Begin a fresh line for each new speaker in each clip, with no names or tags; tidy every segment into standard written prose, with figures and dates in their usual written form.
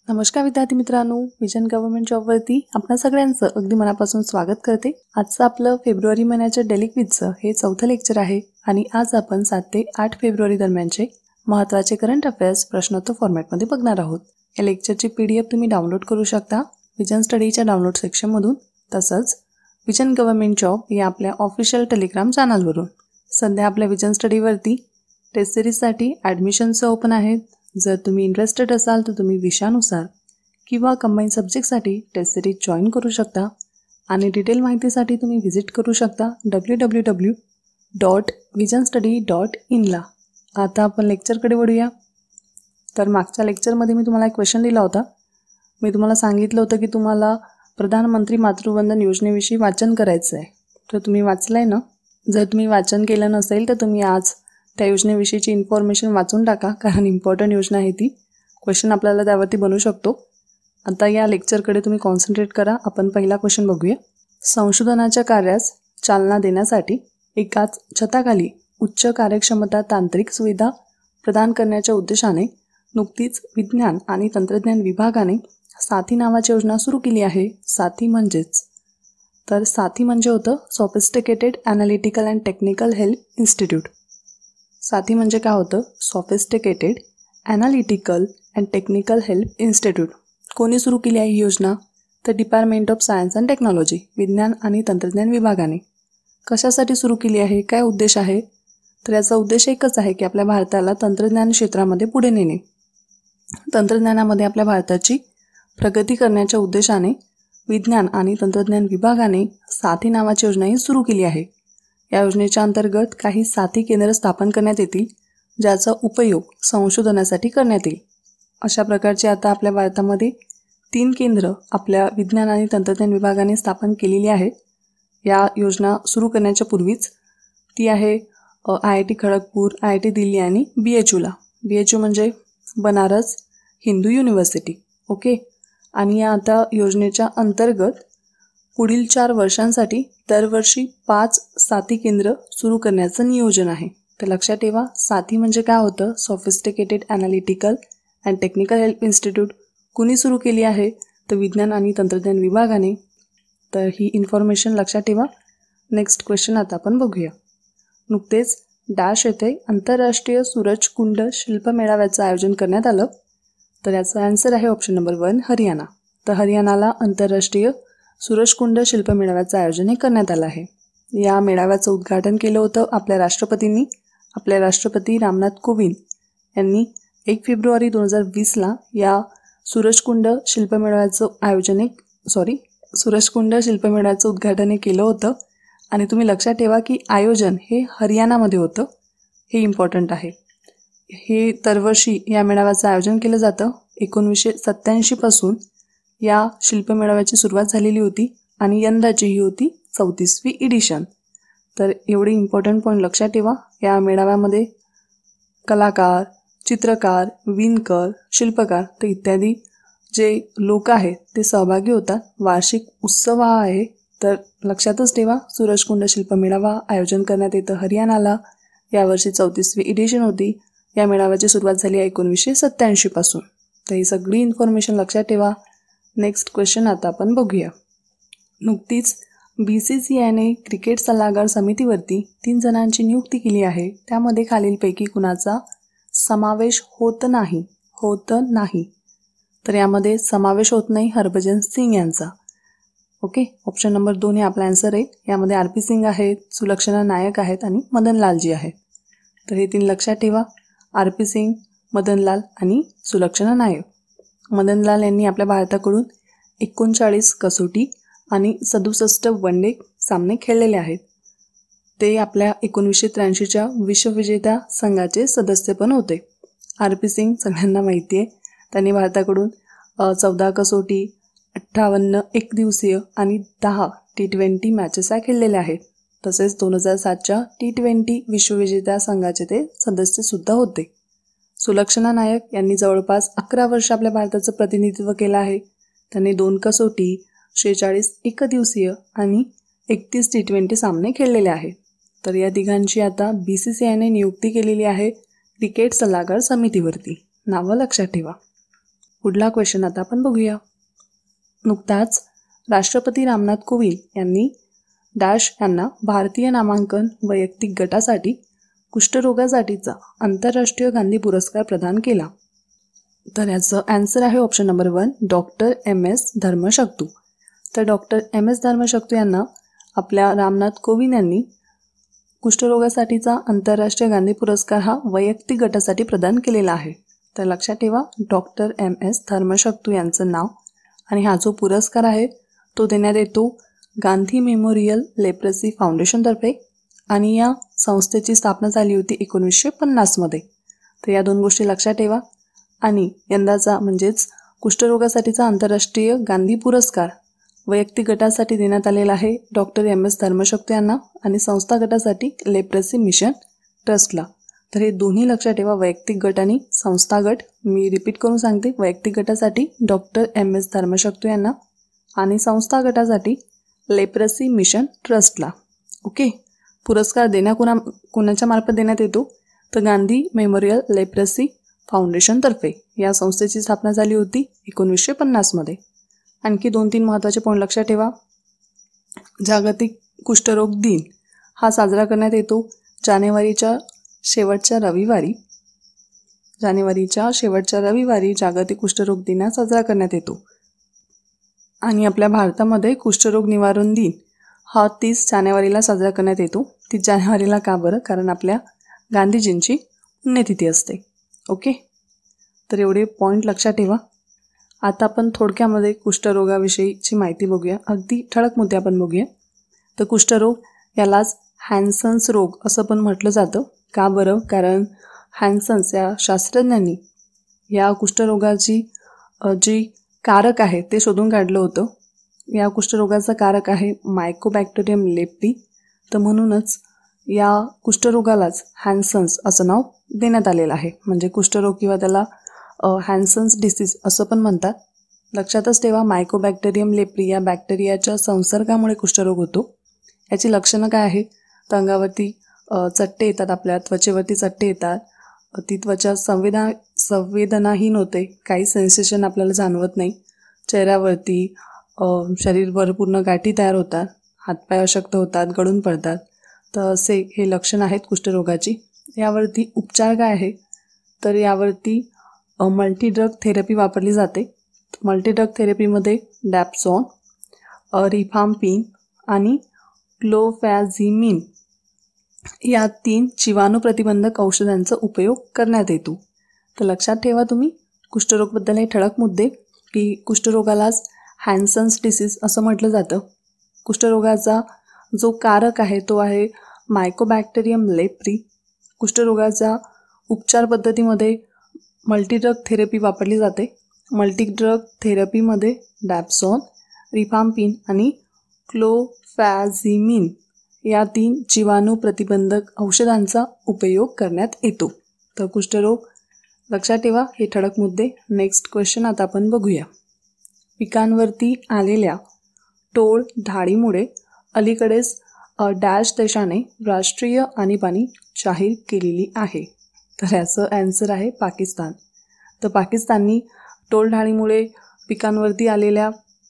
नमस्कार विद्यार्थी मित्रांनो, विजन गव्हर्नमेंट जॉबवरती आपणा सगळ्यांचं अगदी मनापासून स्वागत करते। आजचं आपलं फेब्रुवारी महिन्याच्या डेली क्विजचं हे चौथं लेक्चर आहे आणि आज आपण 7 ते 8 फेब्रुवारी दरम्यानचे महत्त्वाचे करंट अफेअर्स प्रश्नोत्तर फॉर्मॅटमध्ये बघणार आहोत। या लेक्चरची PDF तुम्ही डाउनलोड करू शकता विजन स्टडीच्या डाउनलोड सेक्शनमधून, तसंच विजन गव्हर्नमेंट जॉब या आपल्या ऑफिशियल टेलिग्राम चॅनलवरून। सध्या आपल्या विजन स्टडीवरती टेस्ट सिरीजसाठी ॲडमिशन्स ओपन आहेत। जर तुम्ही इंटरेस्टेड असाल तर तुम्ही विषयानुसार किंवा कंबाईन सब्जेक्टसाठी टेस्ट सिरीज जॉईन करू शकता आणि डिटेल माहितीसाठी तुम्ही व्हिजिट करू शकता www.visionstudy.in ला। आता आपण लेक्चरकडे वळूया। तर मागच्या लेक्चरमध्ये मी तुम्हाला एक क्वेश्चन दिला होता। मी तुम्हाला सांगितलं होतं की तुम्हाला प्रधानमंत्री मातृवंदन योजनेविषयी वाचन करायचं आहे, तर तुम्ही वाचलंय ना? जर तुम्ही वाचन केलं नसेल तर तुम्ही आज त्या योजनेविषयीची इन्फॉर्मेशन वाचून टाका, कारण इम्पॉर्टंट योजना आहे ती। क्वेश्चन आपल्याला त्यावरती बनू शकतो। आता या लेक्चरकडे तुम्ही कॉन्सन्ट्रेट करा। आपण पहिला क्वेश्चन बघूया। संशोधनाच्या कार्यास चालना देण्यासाठी एकाच छताखाली उच्च कार्यक्षमता तांत्रिक सुविधा प्रदान करण्याच्या उद्देशाने नुकतीच विज्ञान आणि तंत्रज्ञान विभागाने साथी नावाची योजना सुरू केली आहे। साथी म्हणजेच तर साथी म्हणजे होतं sophisticated analytical and technical help institute. साथी म्हणजे काय होतं? Sophisticated analytical and technical help institute. कोणी सुरू केली आहे ही योजना? तर department of science and technology, विज्ञान आणि तंत्रज्ञान विभागाने। कशासाठी सुरू केली आहे? काय उद्देश आहे? तर याचा उद्देश एकच आहे की आपल्या भारताला तंत्रज्ञान क्षेत्रामध्ये पुढे नेणे। तंत्रज्ञानामध्ये आपल्या भारताची प्रगती करण्याच्या उद्देशाने विज्ञान आणि तंत्रज्ञान विभागाने साथी नावाची योजनाही सुरू केली आहे। या योजनेच्या अंतर्गत काही साथी केंद्र स्थापन करण्यात येतील, ज्याचा उपयोग संशोधनासाठी करण्यात येईल। अशा प्रकारचे आता आपल्या भारतामध्ये 3 केंद्र आपल्या विज्ञान आणि तंत्रज्ञान विभागाने स्थापन केलेली आहेत। या योजना सुरू करण्याच्या पूर्वीच ती आहे IIT खडगपूर, IIT दिल्ली आणि BHUला। BHU म्हणजे बनारस हिंदू युनिव्हर्सिटी। ओके। आणि या आता योजनेच्या अंतर्गत पुढील 4 वर्षांसाठी दरवर्षी 5 साथी केंद्र सुरू करण्याचं नियोजन आहे। तर लक्षात ठेवा, साथी म्हणजे काय होतं? Sophisticated analytical and technical help institute. कुणी सुरू केली आहे? तर विज्ञान आणि तंत्रज्ञान विभागाने। तर ही इन्फॉर्मेशन लक्षात ठेवा। नेक्स्ट क्वेश्चन आता आपण बघूया। नुकतेच डॅश येथे आंतरराष्ट्रीय सूरजकुंड शिल्प मेळाव्याचं आयोजन करण्यात आलं। तर याचा आन्सर आहे ऑप्शन नंबर 1 हरियाणा। तर हरियाणाला आंतरराष्ट्रीय सूरजकुंड शिल्प मेळाव्याचं आयोजन हे करण्यात आलं आहे। या मेळाव्याचं उद्घाटन केलं होतं आपल्या राष्ट्रपतींनी। आपले राष्ट्रपती रामनाथ कोविंद यांनी 1 फेब्रुवारी 2020ला या सूरजकुंड शिल्प मेळाव्याचं उद्घाटन केलं होतं। आणि तुम्ही लक्षात ठेवा की आयोजन हे हरियाणामध्ये होतं, हे इम्पॉर्टंट आहे। हे दरवर्षी या मेळाव्याचं आयोजन केलं जातं। 1987 पासून या शिल्प मेळाव्याची सुरुवात झालेली होती आणि यंदाची ही होती 34वी एडिशन। तर एवढे इम्पॉर्टंट पॉईंट लक्षात ठेवा। या मेळाव्यामध्ये कलाकार, चित्रकार, विणकर, शिल्पकार तर इत्यादी जे लोक आहेत ते सहभागी होतात। वार्षिक उत्सव हा आहे। तर लक्षातच ठेवा, सूरजकुंड शिल्प मेळावा आयोजन करण्यात येतं हरियाणाला। यावर्षी 34वी एडिशन होती। या मेळाव्याची सुरुवात झाली आहे 1987 पासून। तर ही सगळी इन्फॉर्मेशन लक्षात ठेवा। नेक्स्ट क्वेश्चन आता आपण बघूया। नुकतीच BCCIने क्रिकेट सल्लागार समितीवरती 3 जणांची नियुक्ती केली आहे। त्यामध्ये खालीलपैकी कुणाचा समावेश होत नाही? तर यामध्ये समावेश होत नाही हरभजन सिंग यांचा। ओके। ऑप्शन नंबर 2 हे आपला आन्सर आहे। यामध्ये RP सिंग आहेत, सुलक्षणा नायक आहेत आणि मदनलालजी आहेत। तर हे 3 लक्षात ठेवा, RP सिंग, मदनलाल आणि सुलक्षणा नायक। मदनलाल यांनी आपल्या भारताकडून 39 कसोटी आणि 67 वनडे सामने खेळलेले आहेत। ते आपल्या 1983च्या विश्वविजेत्या संघाचे सदस्य पण होते। RP सिंग सगळ्यांना माहिती आहे, त्यांनी भारताकडून 14 कसोटी, 58 एकदिवसीय आणि 10 T20 मॅचेस खेळलेल्या आहेत। तसेच 2007च्या T20 विश्वविजेत्या संघाचे ते सदस्यसुद्धा होते। सुलक्षणा नायक यांनी जवळपास 11 वर्ष आपल्या भारताचं प्रतिनिधित्व केलं आहे। त्यांनी 2 कसोटी, 46 एकदिवसीय आणि 31 T20 सामने खेळलेले आहेत। तर या तिघांची आता BCCIने नियुक्ती केलेली आहे क्रिकेट सल्लागार समितीवरती। नावं लक्षात ठेवा। पुढला क्वेश्चन आता आपण बघूया. नुकताच राष्ट्रपती रामनाथ कोविंद यांनी डॅश यांना भारतीय नामांकन वैयक्तिक गटासाठी कुष्ठरोगासाठीचा आंतरराष्ट्रीय गांधी पुरस्कार प्रदान केला. तर याचं आन्सर आहे option number 1 doctor MS Dharamshaktu. तर डॉक्टर MS धर्मशक्तू यांना आपल्या रामनाथ कोविंद यांनी कुष्ठरोगासाठीचा आंतरराष्ट्रीय गांधी पुरस्कार हा वैयक्तिक गटासाठी प्रदान केलेला आहे. तर लक्षात ठेवा डॉक्टर MS धर्मशक्तू यांचं नाव. आणि हा जो पुरस्कार आहे तो देण्यात येतो गांधी मेमोरियल लेप्रसी फाउंडेशनतर्फे आणि या संस्थेची स्थापना झाली होती 1950 मध्ये. तर या दोन गोष्टी लक्षात ठेवा. आणि यंदाचा म्हणजेच कुष्ठरोगासाठीचा आंतरराष्ट्रीय गांधी पुरस्कार वैयक्तिक गटासाठी देण्यात आलेला आहे डॉक्टर MS धर्मशक्तू यांना आणि संस्था गटासाठी लेप्रसी मिशन ट्रस्टला. तर हे दोन्ही लक्षात ठेवा, वैयक्तिक गट आणि संस्था गट. मी रिपीट करून सांगते, वैयक्तिक गटासाठी डॉक्टर MS धर्मशक्तू यांना आणि संस्था गटासाठी लेप्रसी मिशन ट्रस्टला. ओके. पुरस्कार कोणाच्या मार्फत देण्यात येतो तर गांधी मेमोरियल लेप्रसी फाउंडेशनतर्फे. या संस्थेची स्थापना झाली होती 1950 मध्ये. आणखी 2-3 महत्त्वाचे पॉईंट लक्षात ठेवा. जागतिक कुष्ठरोग दिन हा साजरा करण्यात येतो जानेवारीच्या शेवटच्या रविवारी जागतिक कुष्ठरोग दिन हा साजरा करण्यात येतो. आणि आपल्या भारतामध्ये कुष्ठरोग निवारण दिन हा 30 जानेवारीला साजरा करण्यात येतो. 30 जानेवारीला का बरं? कारण आपल्या गांधीजींची पुण्यतिथी असते. ओके. तर एवढे पॉईंट लक्षात ठेवा. आता आपण थोडक्यामध्ये कुष्ठरोगाविषयीची माहिती बघूया. अगदी ठळक मुद्दे आपण बघूया. तर कुष्ठरोग यालाच हॅन्सन्स रोग असं पण म्हटलं जातं. का बरं? कारण हॅन्सन्स या शास्त्रज्ञांनी या कुष्ठरोगाची जी कारक आहे ते शोधून काढलं होतं. या कुष्ठरोगाचा कारक आहे मायकोबॅक्टेरियम लेप्री. तर म्हणूनच या कुष्ठरोगालाच हॅन्सन्स असं नाव देण्यात आलेलं आहे. म्हणजे कुष्ठरोग किंवा त्याला हॅन्सन्स डिसीज असं पण म्हणतात. लक्षातच ठेवा, मायकोबॅक्टेरियम लेप्री या बॅक्टेरियाच्या संसर्गामुळे कुष्ठरोग होतो. याची लक्षणं काय आहे? तर अंगावरती चट्टे येतात, आपल्या त्वचेवरती चट्टे येतात, ती त्वचा संवेदनाहीन होते, काही सेन्सेशन आपल्याला जाणवत नाही, चेहऱ्यावरती शरीरभर पूर्ण गाठी तयार होतात, हातपाय अशक्त होतात, गळून पडतात. तर असे हे लक्षण आहेत कुष्ठरोगाची. यावरती उपचार काय आहे? तर यावरती मल्टीड्रग थेरपी वापरली जाते. मल्टीड्रग थेरपीमध्ये डॅप्सॉन, रिफाम्पिन आणि क्लोफॅझिमिन या 3 जीवाणू प्रतिबंधक औषधांचा उपयोग करण्यात येतो. तर लक्षात ठेवा तुम्ही कुष्ठरोगबद्दल हे ठळक मुद्दे की कुष्ठरोगालाच हॅन्सन्स डिसीज असं म्हटलं जातं. कुष्ठरोगाचा जो कारक आहे तो आहे मायकोबॅक्टेरियम लेप्री. कुष्ठरोगाचा उपचार पद्धतीमध्ये मल्टीड्रग थेरपी वापरली जाते. मल्टीड्रग थेरपीमध्ये डॅप्सॉन, रिफाम्पिन आणि क्लोफॅझिमिन या 3 जीवाणू प्रतिबंधक औषधांचा उपयोग करण्यात येतो. तर कुष्ठरोग लक्षात ठेवा हे ठळक मुद्दे. नेक्स्ट क्वेश्चन आता आपण बघूया. पिकांवरती आलेल्या टोळधाडीमुळे अलीकडेच डॅश देशाने राष्ट्रीय आणीबाणी जाहीर केलेली आहे. तर याचं आन्सर आहे पाकिस्तान. तर पाकिस्ताननी टोळधाडीमुळे पिकांवरती आलेल्या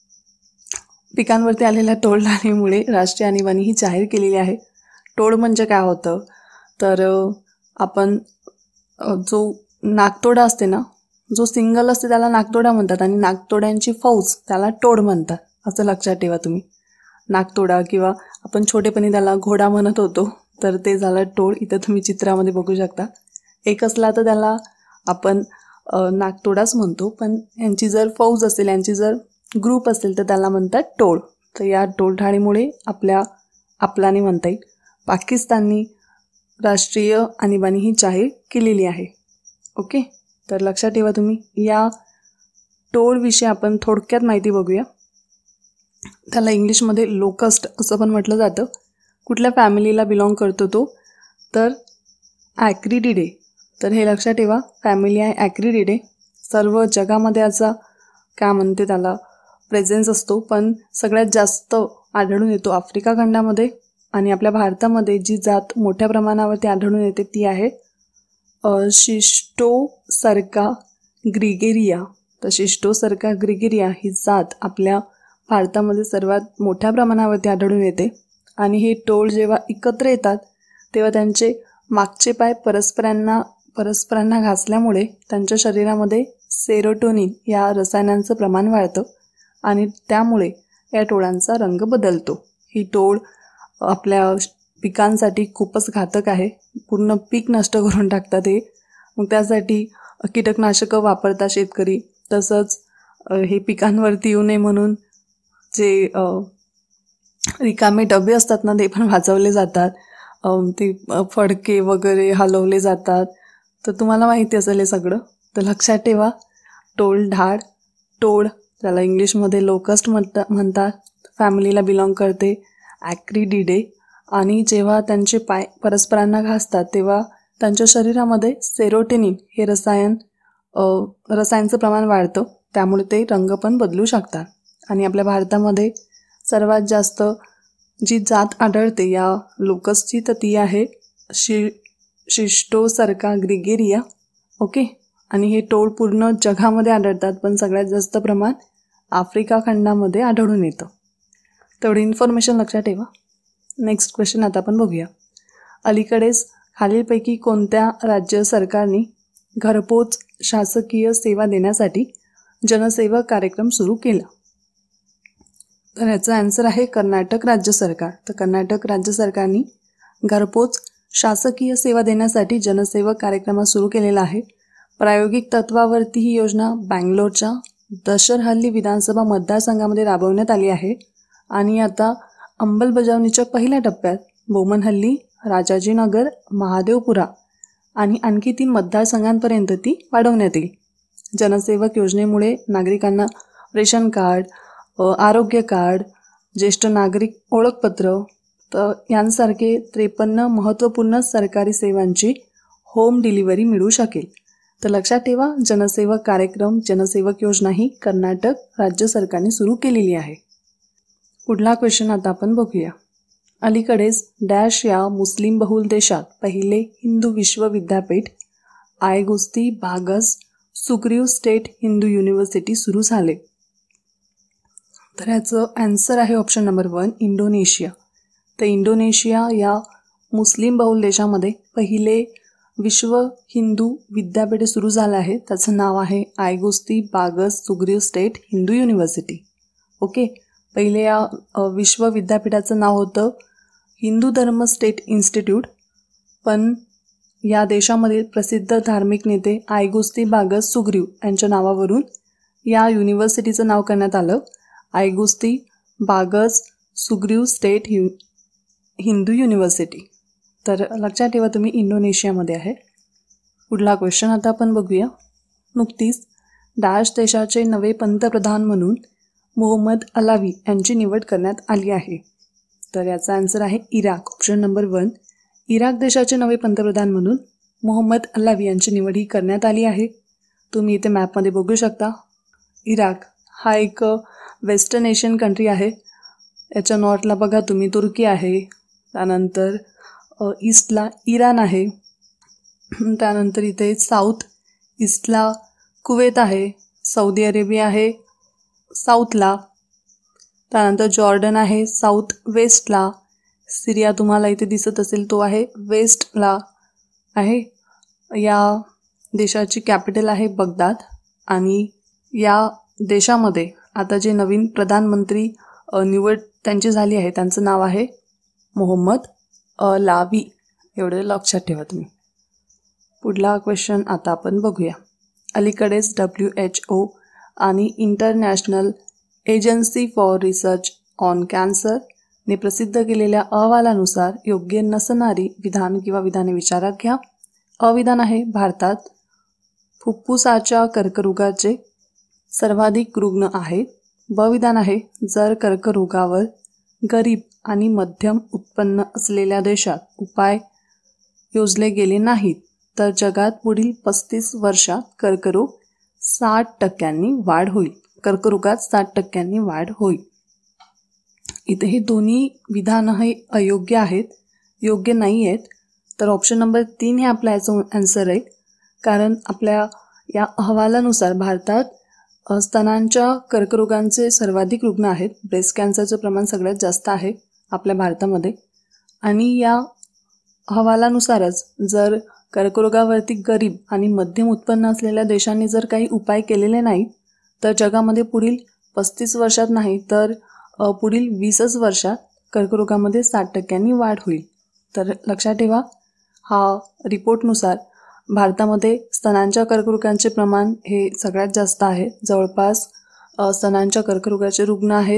टोळधाडीमुळे राष्ट्रीय आणीबाणी ही जाहीर केलेली आहे. टोळ म्हणजे काय होतं? तर आपण जो नागतोडा असते ना, जो सिंगल असते त्याला नागतोडा म्हणतात आणि नागतोड्यांची फौज त्याला टोळ म्हणतात. असं लक्षात ठेवा तुम्ही. नागतोडा किंवा आपण छोटेपणी त्याला घोडा म्हणत होतो, तर ते झालं टोळ. इथं तुम्ही चित्रामध्ये बघू शकता. एक असला तर त्याला आपण नागतोडाच म्हणतो, पण यांची जर फौज असेल, यांची जर ग्रुप असेल तर त्याला म्हणतात टोळ. तर या टोळधाडीमुळे आपल्याने म्हणता येईल पाकिस्ताननी राष्ट्रीय आणीबाणी ही जाहीर केलेली आहे. ओके. तर लक्षात ठेवा तुम्ही. या टोळविषयी आपण थोडक्यात माहिती बघूया. त्याला इंग्लिशमध्ये लोकस्ट असं पण म्हटलं जातं. कुठल्या फॅमिलीला बिलॉंग करतो तो? तर ॲक्रिडिडे. तर हे लक्षात ठेवा, फॅमिली आहे ॲक्रिडिडे. सर्व जगामध्ये याचा काय म्हणते त्याला प्रेझेन्स असतो, पण सगळ्यात जास्त आढळून येतो आफ्रिका खंडामध्ये. आणि आपल्या भारतामध्ये जी जात मोठ्या प्रमाणावरती आढळून येते ती आहे शिस्टोसर्का ग्रिगेरिया. तर शिस्टोसर्का ग्रिगेरिया ही जात आपल्या भारतामध्ये सर्वात मोठ्या प्रमाणावरती आढळून येते आणि हे टोळ जेव्हा एकत्र येतात तेव्हा त्यांचे मागचे पाय परस्परांना घासल्यामुळे त्यांच्या शरीरामध्ये सेरोटोनिन या रसायनांचं प्रमाण वाढतं आणि त्यामुळे या टोळांचा रंग बदलतो. ही टोळ आपल्या पिकांसाठी खूपच घातक आहे. पूर्ण पीक नष्ट करून टाकतात हे. मग त्यासाठी कीटकनाशकं वापरतात शेतकरी. तसंच हे पिकांवरती येऊ नये म्हणून जे रिकामे डबे असतात ना ते पण वाजवले जातात. ते फडके वगैरे हलवले जातात. तर तुम्हाला माहिती असेल हे सगळं. तर लक्षात ठेवा, टोळधाड, टोळ त्याला इंग्लिशमध्ये लोकस्ट म्हणतात, फॅमिलीला बिलॉंग करते. ॲक्रिडिडे आणि जेव्हा त्यांचे पाय परस्परांना घासतात तेव्हा त्यांच्या शरीरामध्ये सेरोटोनिन हे रसायनचं प्रमाण वाढतं. त्यामुळे ते रंग पण बदलू शकतात. आणि आपल्या भारतामध्ये सर्वात जास्त जी जात आढळते या लोकसची तर ती आहे शिस्टोसर्का ग्रिगेरिया. ओके. आणि हे टोळ पूर्ण जगामध्ये आढळतात पण सगळ्यात जास्त प्रमाण आफ्रिका खंडामध्ये आढळून येतं. तेवढी इन्फॉर्मेशन लक्षात ठेवा. नेक्स्ट क्वेश्चन आता आपण बघूया. अलीकडेच खालीलपैकी कोणत्या राज्य सरकारने घरपोच शासकीय सेवा देण्यासाठी जनसेवक कार्यक्रम सुरू केला? तर याचा आन्सर आहे कर्नाटक राज्य सरकार. तर कर्नाटक राज्य सरकारने घरपोच शासकीय सेवा देण्यासाठी जनसेवक कार्यक्रम सुरू केलेला आहे. प्रायोगिक तत्वावरती ही योजना बँगलोरच्या दशरहल्ली विधानसभा मतदारसंघामध्ये राबवण्यात आली आहे आणि आता अंमलबजावणीच्या पहिल्या टप्प्यात बोमनहल्ली, राजाजीनगर, महादेवपुरा आणि आणखी 3 मतदारसंघांपर्यंत ती वाढवण्यात येईल. जनसेवक योजनेमुळे नागरिकांना रेशन कार्ड, आरोग्य कार्ड, ज्येष्ठ नागरिक ओळखपत्र तर यांसारखे 53 महत्त्वपूर्ण सरकारी सेवांची होम डिलिव्हरी मिळू शकेल. तर लक्षात ठेवा, जनसेवक कार्यक्रम, जनसेवक योजना ही कर्नाटक राज्य सरकारने सुरू केलेली आहे. पुढला क्वेश्चन आता आपण बघूया. अलीकडेच डॅश या मुस्लिम बहुल देशात पहिले हिंदू विश्वविद्यापीठ I Gusti Bagus Sugriwa state Hindu university सुरू झाले. तर याचं आन्सर आहे ऑप्शन नंबर 1 इंडोनेशिया. तर इंडोनेशिया या मुस्लिम बहुल देशामध्ये पहिले विश्व हिंदू विद्यापीठ सुरू झालं आहे. त्याचं नाव आहे I Gusti Bagus Sugriwa state Hindu university. Okay. पहिले या विश्व विद्यापीठाचं नाव होतं हिंदू धर्म स्टेट इन्स्टिट्यूट, पण या देशामधील प्रसिद्ध धार्मिक नेते आयगुस्ती बागस सुग्रीव यांच्या नावावरून या युनिव्हर्सिटीचं नाव करण्यात आलं I Gusti Bagus Sugriwa state Hindu University. तर लक्षात ठेवा तुम्ही इंडोनेशियामध्ये आहे. पुढला क्वेश्चन आता आपण बघूया. नुकतीच डॅश देशाचे नवे पंतप्रधान म्हणून मोहम्मद अलावी यांची निवड करण्यात आली आहे. तर याचा आन्सर आहे इराक. ऑप्शन नंबर 1 इराक देशाचे नवे पंतप्रधान म्हणून मोहम्मद अलावी यांची निवड ही करण्यात आली आहे. तुम्ही इथे मॅपमध्ये बघू शकता. इराक हा एक वेस्टर्न एशियन कंट्री आहे. याच्या नॉर्थला बघा तुम्ही तुर्की आहे, त्यानंतर ईस्टला इराण आहे, त्यानंतर इथे साऊथ ईस्टला कुवेत आहे, सौदी अरेबिया आहे साऊथला, त्यानंतर जॉर्डन आहे साऊथ वेस्टला, सिरिया तुम्हाला इथे दिसत असेल तो आहे वेस्टला आहे. या देशाची कॅपिटल आहे बगदाद आणि या देशामध्ये आता जे नवीन प्रधानमंत्री निवड त्यांची झाली आहे त्यांचं नाव आहे मोहम्मद अलावी. एवढं लक्षात ठेवा तुम्ही. पुढला क्वेश्चन आता आपण बघूया. अलीकडेच WHO आणि international agency for research on कॅन्सरने प्रसिद्ध केलेल्या अहवालानुसार योग्य नसणारी विधान किंवा विधाने विचारात घ्या. अविधान आहे भारतात फुफ्फुसाच्या कर्करोगाचे सर्वाधिक रुग्ण आहेत. बविधान आहे जर कर्करोगावर गरीब आणि मध्यम उत्पन्न असलेल्या देशात उपाय योजले गेले नाहीत तर जगात पुढील 35 वर्षात कर्करोगात 60% वाढ होईल. इथे हे दोन्ही विधान हे अयोग्य आहेत, योग्य नाही आहेत. तर ऑप्शन नंबर 3 हे आपला याचं आन्सर आहे. कारण आपल्या या अहवालानुसार भारतात स्तनांच्या कर्करोगांचे सर्वाधिक रुग्ण आहेत. ब्रेस्ट कॅन्सरचं प्रमाण सगळ्यात जास्त आहे आपल्या भारतामध्ये. आणि या अहवालानुसारच जर कर्करोगावरती गरीब आणि मध्यम उत्पन्न असलेल्या देशांनी जर काही उपाय केलेले नाही तर जगामध्ये पुढील 35 वर्षात नाही तर पुढील 20 वर्षात कर्करोगामध्ये 60% वाढ होईल. तर लक्षात ठेवा, हा रिपोर्टनुसार भारतामध्ये स्तनांच्या कर्करोगांचे प्रमाण हे सगळ्यात जास्त आहे. जवळपास स्तनांच्या कर्करोगाचे रुग्ण आहेत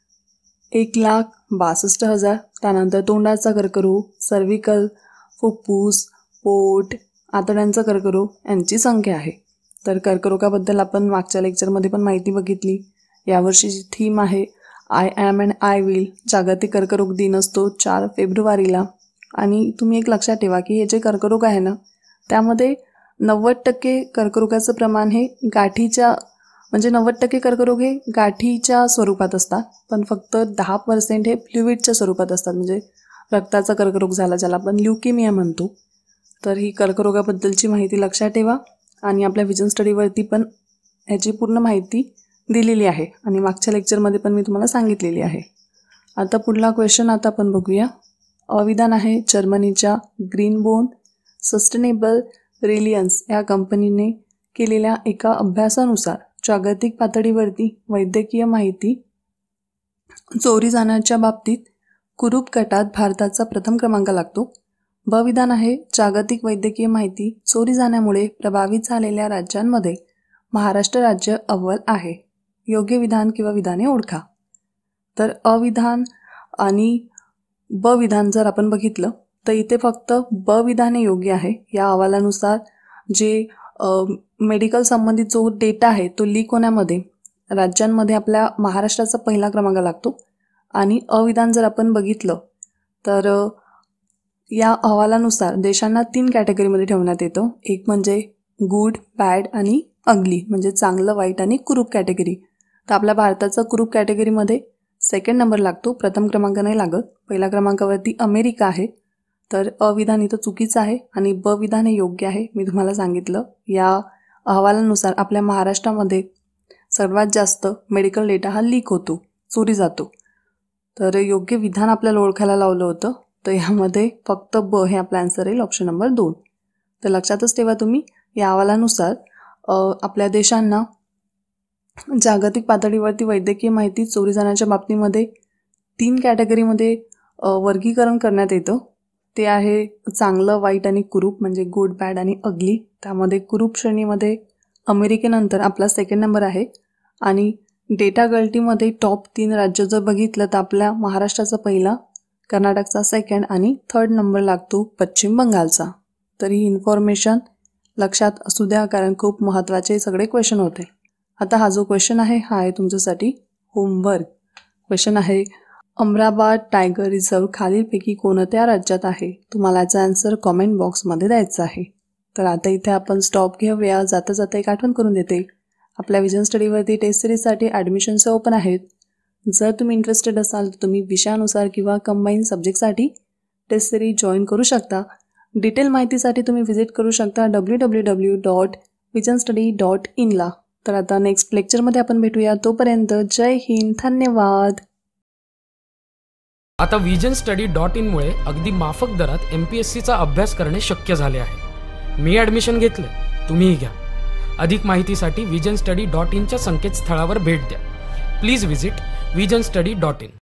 1,62,000. त्यानंतर तोंडाचा कर्करोग, सर्व्हिकल, फुफ्फुस, पोट, आतड्यांचा कर्करोग यांची संख्या आहे. तर कर्करोगाबद्दल आपण मागच्या लेक्चरमध्ये पण माहिती बघितली. यावर्षीची थीम आहे I am and I will. जागतिक कर्करोग दिन असतो 4 फेब्रुवारीला. आणि तुम्ही एक लक्षात ठेवा की हे जे कर्करोग आहे ना, त्यामध्ये 90% कर्करोगाचं प्रमाण हे गाठीच्या, म्हणजे 90% कर्करोग हे गाठीच्या स्वरूपात असतात, पण फक्त 10% हे फ्लुइडच्या स्वरूपात असतात, म्हणजे रक्ताचा कर्करोग झाला ज्याला आपण ल्युकेमिया म्हणतो. तर ही कर्करोगाबद्दलची माहिती लक्षात ठेवा. आणि आपल्या विजन स्टडीवरती पण ह्याची पूर्ण माहिती दिलेली आहे आणि मागच्या लेक्चरमध्ये पण मी तुम्हाला सांगितलेली आहे. आता पुढला क्वेश्चन आता आपण बघूया. अविधान आहे जर्मनीच्या ग्रीनबोन सस्टेनेबल रिलियन्स या कंपनीने केलेल्या एका अभ्यासानुसार जागतिक पातळीवरती वैद्यकीय माहिती चोरी जाण्याच्या बाबतीत कुरूप गटात भारताचा प्रथम क्रमांक लागतो. ब विधान आहे जागतिक वैद्यकीय माहिती चोरी जाण्यामुळे प्रभावित झालेल्या राज्यांमध्ये महाराष्ट्र राज्य अव्वल आहे. योग्य विधान किंवा विधाने ओळखा. तर अविधान आणि ब विधान जर आपण बघितलं तर इथे फक्त ब विधाने योग्य आहे. या अहवालानुसार जे मेडिकल संबंधित जो डेटा आहे तो लीक होण्यामध्ये राज्यांमध्ये आपल्या महाराष्ट्राचा पहिला क्रमांक लागतो. आणि अविधान जर आपण बघितलं तर या अहवालानुसार देशांना 3 कॅटेगरीमध्ये ठेवण्यात येतं. एक म्हणजे गुड, बॅड आणि अगली, म्हणजे चांगलं, वाईट आणि कुरूप कॅटेगरी. तर आपल्या भारताचा कुरूप कॅटेगरीमध्ये 2nd नंबर लागतो, प्रथम क्रमांक नाही लागत. पहिल्या क्रमांकावरती अमेरिका आहे. तर अविधान इथं चुकीचं आहे आणि ब विधान हे योग्य आहे. मी तुम्हाला सांगितलं या अहवालानुसार आपल्या महाराष्ट्रामध्ये सर्वात जास्त मेडिकल डेटा हा लीक होतो, चोरी जातो. तर योग्य विधान आपल्याला ओळखायला लावलं होतं. तर यामध्ये फक्त ब हे आपला आन्सर येईल, ऑप्शन नंबर 2. तर लक्षातच ठेवा तुम्ही, या अहवालानुसार आपल्या देशांना जागतिक पातळीवरती वैद्यकीय माहिती चोरी जाण्याच्या बाबतीमध्ये 3 कॅटेगरीमध्ये वर्गीकरण करण्यात येतं. ते आहे चांगलं, वाईट आणि कुरूप, म्हणजे गुड, बॅड आणि अगली. त्यामध्ये कुरूप श्रेणीमध्ये अमेरिकेनंतर आपला 2nd नंबर आहे. आणि डेटा गळतीमध्ये टॉप 3 राज्य जर बघितलं तर आपल्या महाराष्ट्राचा पहिला, कर्नाटकचा 2nd आणि 3rd नंबर लागतो पश्चिम बंगालचा. तर ही इन्फॉर्मेशन लक्षात असू द्या, कारण खूप महत्त्वाचे सगळे क्वेश्चन होते. आता हा जो क्वेश्चन आहे हा आहे तुमच्यासाठी होमवर्क. क्वेश्चन आहे अमराबाद टायगर रिझर्व खालीलपैकी कोणत्या राज्यात आहे? तुम्हाला याचा आन्सर कॉमेंट बॉक्समध्ये द्यायचा आहे. तर आता इथे आपण स्टॉप घेऊया. जाता जाता एक आठवण करून देते, आपल्या विजन स्टडीवरती टेस्ट सिरीजसाठी ॲडमिशन्स ओपन आहेत. जर तुम्ही इंटरेस्टेड असाल तर तुम्ही विषयानुसार किंवा कंबाईन सब्जेक्टसाठी टेस्ट सिरीज जॉईन करू शकता. डिटेल माहितीसाठी तुम्ही व्हिजिट करू शकता www.visionstudy.in ला. तर आता नेक्स्ट लेक्चरमध्ये आपण भेटूया. तोपर्यंत जय हिंद, धन्यवाद.
आता visionstudy.in मुळे अगदी माफक दरात MPSCचा अभ्यास करणे शक्य झाले आहे. मी ॲडमिशन घेतले, तुम्हीही घ्या. अधिक माहितीसाठी visionstudy.in च्या संकेतस्थळावर भेट द्या. Please visit visionstudy.in.